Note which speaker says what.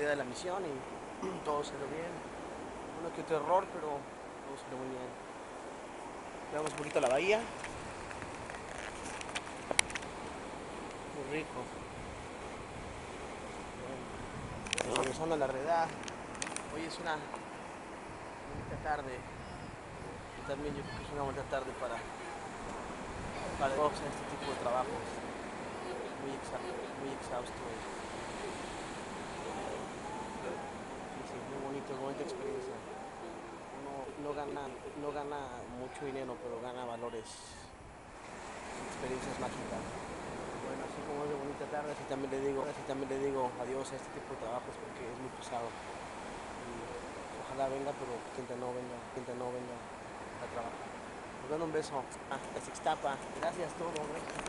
Speaker 1: salida de la misión y todo salió bien. Uno que otro error, pero todo salió muy bien. Veamos un poquito la bahía. Muy rico. Bueno, regresando a la realidad, hoy es una bonita tarde. Y también yo creo que es una bonita tarde para todos este tipo de trabajos. Muy exhausto. Y sí, muy bonita experiencia. No gana mucho dinero, pero gana valores, experiencias mágicas. Bueno, así como es de bonita tarde, así también le digo adiós a este tipo de trabajos porque es muy pesado. Y ojalá venga, pero gente no venga a trabajar. Nos dan un beso. Ah, la Sextapa. Gracias todo, gracias.